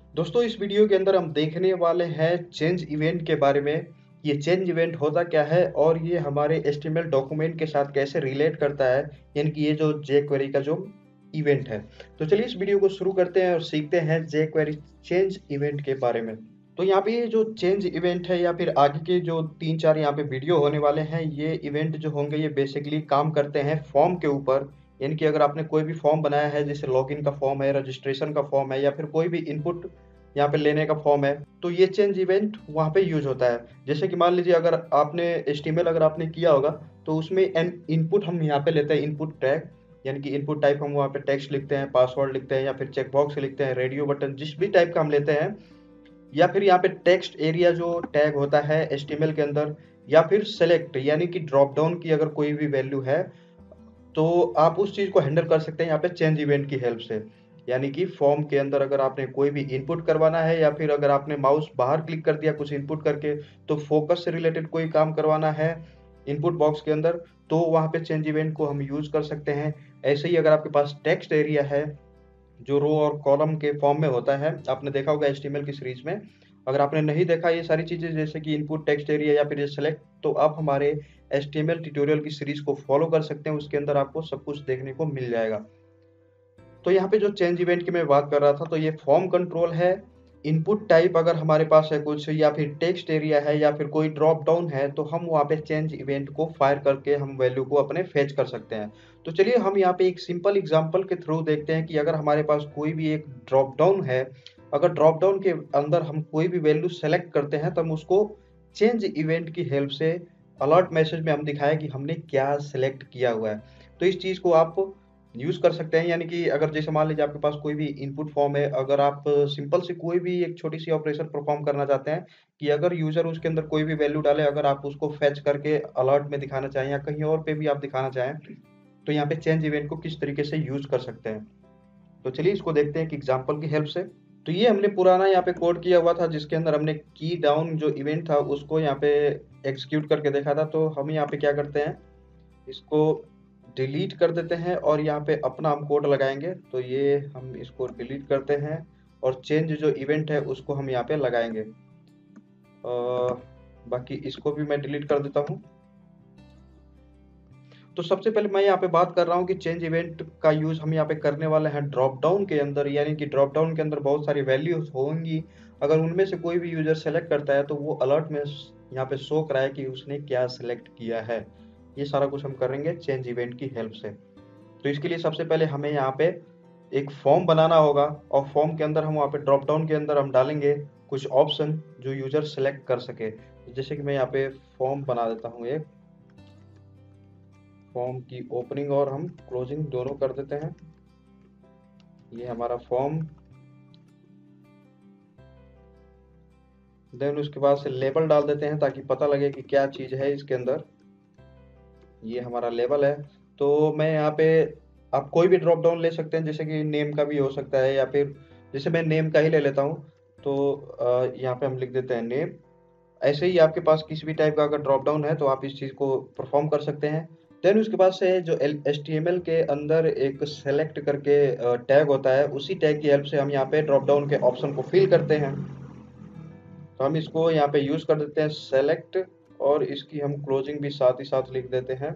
दोस्तों इस वीडियो के अंदर हम देखने वाले हैं चेंज इवेंट के बारे में। ये चेंज इवेंट होता क्या है और ये हमारे HTML डॉक्यूमेंट के साथ कैसे रिलेट करता है, यानी कि ये जो jQuery का जो इवेंट है। तो चलिए इस वीडियो को शुरू करते हैं और सीखते हैं jQuery चेंज इवेंट के बारे में। तो यहाँ पे ये जो चेंज इवेंट है या फिर आगे के जो 3-4 यहाँ पे वीडियो होने वाले हैं, ये इवेंट जो होंगे ये बेसिकली काम करते हैं फॉर्म के ऊपर। यानी कि अगर आपने कोई भी फॉर्म बनाया है, जैसे लॉगिन का फॉर्म है, रजिस्ट्रेशन का फॉर्म है या फिर कोई भी इनपुट यहाँ पे लेने का फॉर्म है, तो ये चेंज इवेंट वहाँ पे यूज होता है। जैसे कि मान लीजिए अगर आपने HTML अगर आपने किया होगा, तो उसमें एन इनपुट हम यहाँ पे लेते हैं इनपुट टैग। यानी कि इनपुट टाइप हम वहाँ पे टेक्स्ट लिखते हैं, पासवर्ड लिखते हैं या फिर चेकबॉक्स लिखते हैं, रेडियो बटन, जिस भी टाइप का हम लेते हैं। या फिर यहाँ पे टेक्स्ट एरिया जो टैग होता है HTML के अंदर, या फिर सेलेक्ट यानी कि ड्रॉप डाउन की अगर कोई भी वैल्यू है, तो आप उस चीज को हैंडल कर सकते हैं यहाँ पे चेंज इवेंट की हेल्प से। यानी कि फॉर्म के अंदर अगर आपने कोई भी इनपुट करवाना है या फिर अगर आपने माउस बाहर क्लिक कर दिया कुछ इनपुट करके, तो फोकस से रिलेटेड कोई काम करवाना है इनपुट बॉक्स के अंदर, तो वहाँ पे चेंज इवेंट को हम यूज कर सकते हैं। ऐसे ही अगर आपके पास टेक्स्ट एरिया है जो रो और कॉलम के फॉर्म में होता है, आपने देखा होगा HTML की सीरीज में। अगर आपने नहीं देखा ये सारी चीजें जैसे कि इनपुट टेक्स्ट एरिया या फिर सेलेक्ट, तो आप हमारे HTML ट्यूटोरियल की सीरीज को फॉलो कर सकते हैं, उसके अंदर आपको सब कुछ देखने को मिल जाएगा। तो यहाँ पे जो चेंज इवेंट की मैं बात कर रहा था, तो ये फॉर्म कंट्रोल है। इनपुट टाइप अगर हमारे पास है कुछ, या फिर टेक्स्ट एरिया है या फिर कोई ड्रॉप डाउन है, तो हम वहाँ पे चेंज इवेंट को फायर करके हम वैल्यू को अपने फेच कर सकते हैं। तो चलिए हम यहाँ पे एक सिंपल एग्जांपल के थ्रू देखते हैं कि अगर हमारे पास कोई भी एक ड्रॉप डाउन है, अगर ड्रॉप डाउन के अंदर हम कोई भी वैल्यू सेलेक्ट करते हैं, तो हम उसको चेंज इवेंट की हेल्प से अलर्ट मैसेज में हम दिखाएं कि हमने क्या सेलेक्ट किया हुआ है। तो इस चीज़ को आप यूज कर सकते हैं। यानी कि अगर जैसे मान लीजिए आपके पास कोई भी इनपुट फॉर्म है, अगर आप सिंपल सी कोई भी एक छोटी सी ऑपरेशन परफॉर्म करना चाहते हैं कि अगर यूजर उसके अंदर कोई भी वैल्यू डाले, अगर आप उसको फेच करके अलर्ट में दिखाना चाहें या कहीं और पे भी आप दिखाना चाहें, तो यहाँ पे चेंज इवेंट को किस तरीके से यूज कर सकते हैं। तो चलिए इसको देखते हैं कि एग्जाम्पल की हेल्प से। तो ये हमने पुराना यहाँ पे कोड किया हुआ था, जिसके अंदर हमने की डाउन जो इवेंट था उसको यहाँ पे एग्जीक्यूट करके देखा था। तो हम यहाँ पे क्या करते हैं, इसको डिलीट कर देते हैं और यहाँ पे अपना हम कोड लगाएंगे। तो ये हम इसको डिलीट करते हैं और चेंज जो इवेंट है उसको हम यहाँ पे लगाएंगे। बाकी इसको भी मैं डिलीट कर देता हूँ। तो सबसे पहले मैं यहाँ पे बात कर रहा हूँ कि चेंज इवेंट का यूज हम यहाँ पे करने वाले हैं ड्रॉप डाउन के अंदर। यानी कि ड्रॉप डाउन के अंदर बहुत सारी वैल्यूज होंगी, अगर उनमें से कोई भी यूजर सेलेक्ट करता है तो वो अलर्ट में यहाँ पे शो कराए कि उसने क्या सेलेक्ट किया है। ये सारा कुछ हम करेंगे चेंज इवेंट की हेल्प से। तो इसके लिए सबसे पहले हमें यहाँ पे एक फॉर्म बनाना होगा, और फॉर्म के अंदर हम वहाँ पे ड्रॉप डाउन के अंदर हम डालेंगे कुछ ऑप्शन जो यूजर सेलेक्ट कर सके। जैसे कि मैं यहाँ पे फॉर्म बना देता हूँ, एक फॉर्म की ओपनिंग और हम क्लोजिंग दोनों कर देते हैं। ये हमारा फॉर्म। देन उसके बाद से लेबल डाल देते हैं ताकि पता लगे कि क्या चीज़ है इसके अंदर। ये हमारा लेबल है। तो मैं यहाँ पे, आप कोई भी ड्रॉप डाउन ले सकते हैं, जैसे कि नेम का भी हो सकता है, या फिर जैसे मैं नेम का ही ले लेता हूँ। तो यहाँ पे हम लिख देते हैं नेम। ऐसे ही आपके पास किसी भी टाइप का अगर ड्रॉप डाउन है तो आप इस चीज़ को परफॉर्म कर सकते हैं। देन उसके बाद से जो HTML के अंदर एक सेलेक्ट करके टैग होता है, उसी टैग की हेल्प से हम यहाँ पे ड्रॉप डाउन के ऑप्शन को फिल करते हैं। तो हम इसको यहाँ पे यूज कर देते हैं सेलेक्ट, और इसकी हम क्लोजिंग भी साथ ही साथ लिख देते हैं।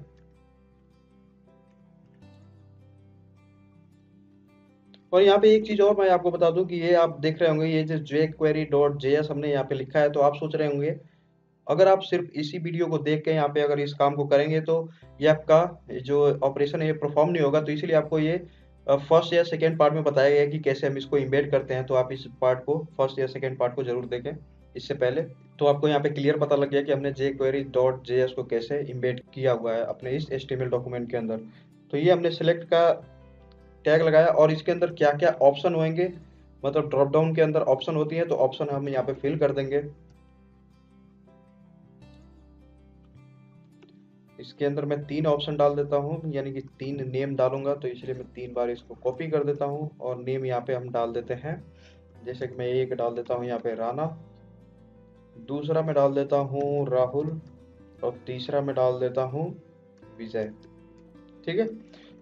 और यहाँ पे एक चीज और मैं आपको बता दूं कि ये आप देख रहे होंगे, ये जो jQuery.js हमने यहाँ पे लिखा है, तो आप सोच रहे होंगे अगर आप सिर्फ इसी वीडियो को देख के यहाँ पे अगर इस काम को करेंगे तो ये आपका जो ऑपरेशन है ये परफॉर्म नहीं होगा। तो इसीलिए आपको ये फर्स्ट या सेकेंड पार्ट में बताया गया है कि कैसे हम इसको इम्बेड करते हैं। तो आप इस पार्ट को, फर्स्ट या सेकेंड पार्ट को जरूर देखें इससे पहले। तो आपको यहाँ पे क्लियर पता लग गया कि हमने jQuery.js को कैसे इम्बेड किया हुआ है अपने इस HTML डॉक्यूमेंट के अंदर। तो ये हमने सेलेक्ट का टैग लगाया, और इसके अंदर क्या क्या ऑप्शन होंगे, मतलब ड्रॉप डाउन के अंदर ऑप्शन होती है, तो ऑप्शन हम यहाँ पे फिल कर देंगे। इसके अंदर मैं 3 ऑप्शन डाल देता हूँ, यानी कि 3 नेम डालूंगा, तो इसलिए मैं 3 बार इसको कॉपी कर देता हूँ और नेम यहाँ पे हम डाल देते हैं। जैसे कि मैं एक डाल देता हूँ यहाँ पे राणा, दूसरा मैं डाल देता हूँ राहुल, और तीसरा मैं डाल देता हूँ विजय। ठीक है।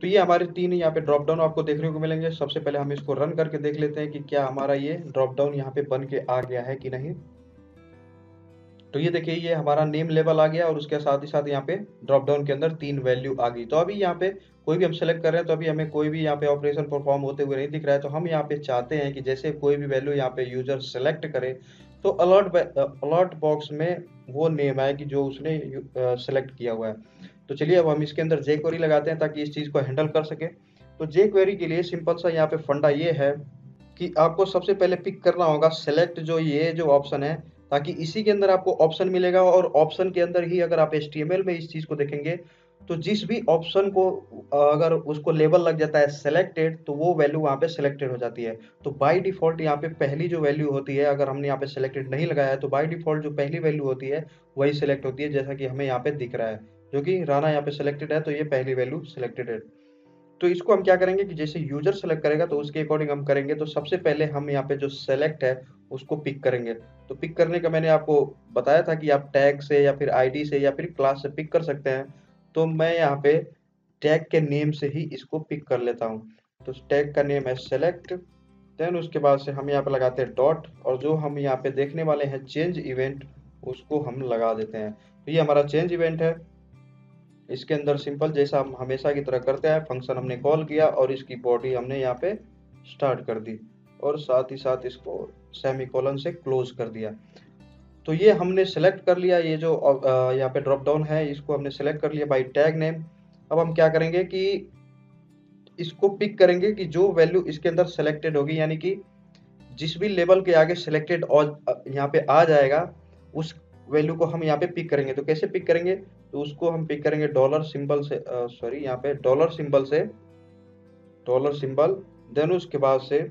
तो ये हमारे 3 यहाँ पे ड्रॉप डाउन आपको देखने को मिलेंगे। सबसे पहले हम इसको रन करके देख लेते हैं कि क्या हमारा ये ड्रॉप डाउन यहाँ पे बन के आ गया है कि नहीं। तो ये देखिए, ये हमारा नेम लेवल आ गया और उसके साथ ही साथ यहाँ पे ड्रॉप डाउन के अंदर 3 वैल्यू आ गई। तो अभी यहाँ पे कोई भी हम सेलेक्ट कर रहे हैं तो अभी हमें कोई भी यहाँ पे ऑपरेशन परफॉर्म होते हुए नहीं दिख रहा है। तो हम यहाँ पे चाहते हैं कि जैसे कोई भी वैल्यू यहाँ पे यूजर सेलेक्ट करे तो अलर्ट बॉक्स में वो नेम आए कि जो उसने सेलेक्ट किया हुआ है। तो चलिए अब हम इसके अंदर jQuery लगाते हैं ताकि इस चीज़ को हैंडल कर सके। तो jQuery के लिए सिंपल सा यहाँ पे फंडा ये है कि आपको सबसे पहले पिक करना होगा सेलेक्ट, जो ये जो ऑप्शन है, ताकि इसी के अंदर आपको ऑप्शन मिलेगा और ऑप्शन के अंदर ही अगर आप HTML में इस चीज़ को देखेंगे तो जिस भी ऑप्शन को अगर उसको लेबल लग जाता है सेलेक्टेड तो वो वैल्यू वहाँ पे सेलेक्टेड हो जाती है। तो बाय डिफ़ॉल्ट यहाँ पे पहली जो वैल्यू होती है, अगर हमने यहाँ पे सेलेक्टेड नहीं लगाया है तो बाय डिफ़ॉल्ट जो पहली वैल्यू होती है वही सेलेक्ट होती है, जैसा कि हमें यहाँ पे दिख रहा है, जो कि राणा यहाँ पे सेलेक्टेड है तो ये पहली वैल्यू सेलेक्टेड है। तो इसको हम क्या करेंगे कि जैसे यूजर सेलेक्ट करेगा तो उसके अकॉर्डिंग हम करेंगे। तो सबसे पहले हम यहाँ पे जो सेलेक्ट है उसको पिक करेंगे। तो पिक करने का मैंने आपको बताया था कि आप टैग से या फिर आईडी से या फिर क्लास से पिक कर सकते हैं। तो मैं यहाँ पे टैग के नेम से ही इसको पिक कर लेता हूँ। तो टैग का नेम है सेलेक्ट, देन उसके बाद से हम यहाँ पे लगाते हैं डॉट, और जो हम यहाँ पे देखने वाले हैं चेंज इवेंट उसको हम लगा देते हैं। तो ये हमारा चेंज इवेंट है। इसके अंदर सिंपल जैसा हम हमेशा की तरह करते हैं, फंक्शन हमने कॉल किया और इसकी बॉडी हमने यहाँ पे स्टार्ट कर दी और साथ ही साथ इसको सेमीकोलन से क्लोज कर दिया। तो ये हमने सेलेक्ट कर लिया, ये जो यहाँ पे ड्रॉप डाउन है इसको हमने सेलेक्ट कर लिया बाय टैग नेम। अब हम क्या करेंगे कि इसको पिक करेंगे कि जो वैल्यू इसके अंदर सेलेक्टेड होगी, यानी कि जिस भी लेवल के आगे सिलेक्टेड और यहाँ पे आ जाएगा उस वैल्यू को हम यहाँ पे पिक करेंगे। तो कैसे पिक करेंगे, तो उसको हम पिक करेंगे डॉलर सिंबल से, सॉरी यहाँ पे डॉलर सिंबल, देन उसके बाद से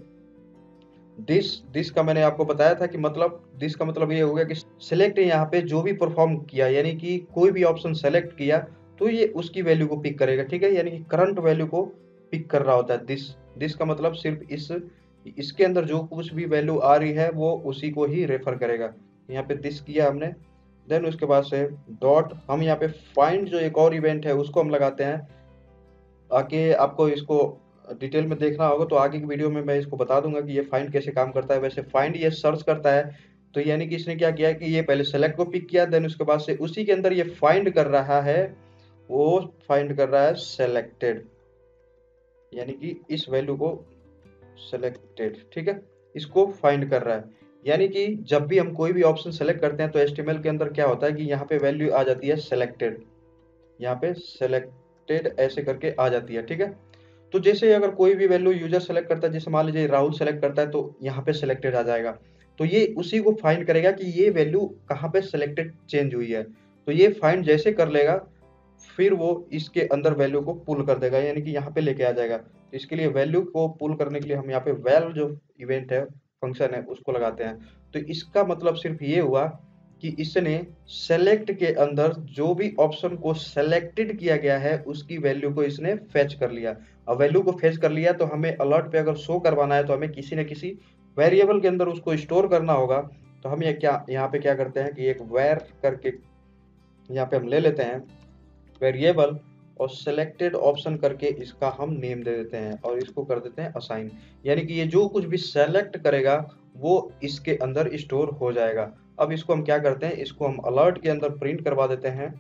दिस का मैंने आपको बताया था कि मतलब दिस का मतलब ये हो गया कि सिलेक्ट यहाँ पे जो भी परफॉर्म किया, यानी कि कोई भी ऑप्शन सेलेक्ट किया तो ये उसकी वैल्यू को पिक करेगा, ठीक है, यानी कि करंट वैल्यू को पिक कर रहा होता है। दिस का मतलब सिर्फ इसके अंदर जो कुछ भी वैल्यू आ रही है वो उसी को ही रेफर करेगा। यहाँ पे दिस किया हमने, देन उसके बाद से डॉट, हम यहाँ पे फाइंड जो एक और इवेंट है उसको हम लगाते हैं। आगे आपको इसको डिटेल में देखना होगा तो आगे की वीडियो में मैं इसको बता दूंगा कि ये फाइंड कैसे काम करता है। वैसे फाइंड ये सर्च करता है, तो यानी कि इसने क्या किया कि ये पहले सेलेक्ट को पिक किया, देन उसके बाद से उसी के अंदर ये फाइंड कर रहा है, वो फाइंड कर रहा है सेलेक्टेड, यानी कि इस वैल्यू को सेलेक्टेड, ठीक है, इसको फाइंड कर रहा है। यानी कि जब भी हम कोई भी ऑप्शन सेलेक्ट करते हैं तो HTML के अंदर क्या होता है कि यहाँ पे वैल्यू आ जाती है सेलेक्टेड, यहाँ पे सेलेक्टेड ऐसे करके आ जाती है, ठीक है। तो जैसे अगर कोई भी वैल्यू यूजर सेलेक्ट करता है, जैसे मान लीजिए राहुल सेलेक्ट करता है तो यहाँ पे सेलेक्टेड आ जाएगा। तो ये उसी को फाइंड करेगा कि ये वैल्यू कहाँ पे सेलेक्टेड चेंज हुई है। तो ये फाइंड जैसे कर लेगा फिर वो इसके अंदर वैल्यू को पुल कर देगा, यानी कि यहाँ पे लेके आ जाएगा। तो इसके लिए वैल्यू को पुल करने के लिए हम यहाँ पे वैल जो इवेंट है फंक्शन है उसको लगाते हैं। तो इसका मतलब सिर्फ ये हुआ कि इसने सेलेक्ट के अंदर जो भी ऑप्शन को सेलेक्टेड किया गया है उसकी वैल्यू को इसने फेच कर लिया। अब वैल्यू को फेच कर लिया तो हमें अलर्ट पे अगर शो करवाना है तो हमें किसी न किसी वेरिएबल के अंदर उसको स्टोर करना होगा। तो हम ये क्या यहाँ पे क्या करते हैं कि एक वेर करके यहाँ पे हम ले लेते हैं वेरिएबल और सेलेक्टेड ऑप्शन करके इसका हम नेम दे देते हैं और इसको कर देते हैं असाइन, यानी कि ये जो कुछ भी सेलेक्ट करेगा वो इसके अंदर स्टोर हो जाएगा। अब इसको हम क्या करते हैं, इसको हम अलर्ट के अंदर प्रिंट करवा देते हैं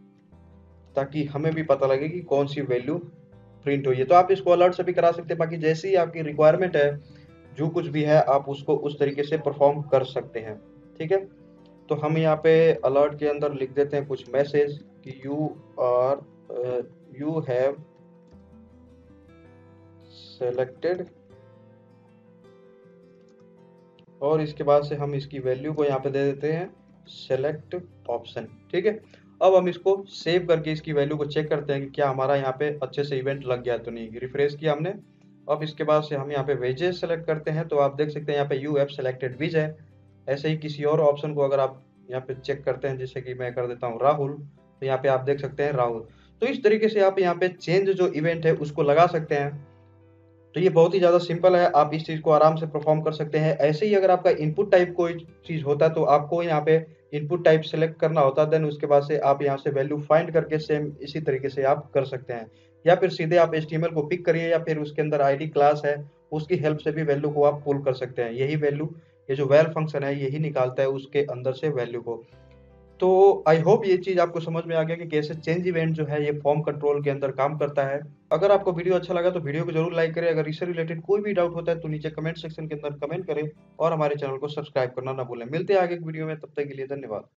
ताकि हमें भी पता लगे कि कौन सी वैल्यू प्रिंट हुई है। तो आप इसको अलर्ट से भी करा सकते हैं, बाकी जैसी ही आपकी रिक्वायरमेंट है जो कुछ भी है आप उसको उस तरीके से परफॉर्म कर सकते हैं, ठीक है। तो हम यहाँ पे अलर्ट के अंदर लिख देते हैं कुछ मैसेज कि यू हैव सेलेक्टेड, और इसके बाद से हम इसकी वैल्यू को यहाँ पे दे देते हैं सेलेक्ट ऑप्शन, ठीक है। अब हम इसको सेव करके इसकी वैल्यू को चेक करते हैं कि क्या हमारा यहाँ पे अच्छे से इवेंट लग गया तो नहीं। रिफ्रेश किया हमने। अब इसके बाद से हम यहाँ पे वेजेस सेलेक्ट करते हैं तो आप देख सकते हैं यहाँ पे यू हैव सेलेक्टेड विज है। ऐसे ही किसी और ऑप्शन को अगर आप यहाँ पे चेक करते हैं, जैसे कि मैं कर देता हूँ राहुल, तो यहाँ पे आप देख सकते हैं राहुल। तो इस तरीके से आप यहाँ पे चेंज जो इवेंट है उसको लगा सकते हैं। तो ये बहुत ही ज़्यादा सिंपल है, आप इस चीज़ को आराम से परफॉर्म कर सकते हैं। ऐसे ही अगर आपका इनपुट टाइप कोई चीज़ होता है तो आपको यहाँ पे इनपुट टाइप सेलेक्ट करना होता है, देन उसके बाद से आप यहाँ से वैल्यू फाइंड करके सेम इसी तरीके से आप कर सकते हैं। या फिर सीधे आप एचटीएमएल को पिक करिए या फिर उसके अंदर आईडी क्लास है उसकी हेल्प से भी वैल्यू को आप पुल कर सकते हैं। यही वैल्यू, ये जो वैल फंक्शन है यही निकालता है उसके अंदर से वैल्यू को। तो आई होप ये चीज़ आपको समझ में आ गया कि कैसे चेंज इवेंट जो है ये फॉर्म कंट्रोल के अंदर काम करता है। अगर आपको वीडियो अच्छा लगा तो वीडियो को जरूर लाइक करें। अगर इससे रिलेटेड कोई भी डाउट होता है तो नीचे कमेंट सेक्शन के अंदर कमेंट करें और हमारे चैनल को सब्सक्राइब करना ना भूलें। मिलते हैं आगे एक वीडियो में, तब तक के लिए धन्यवाद।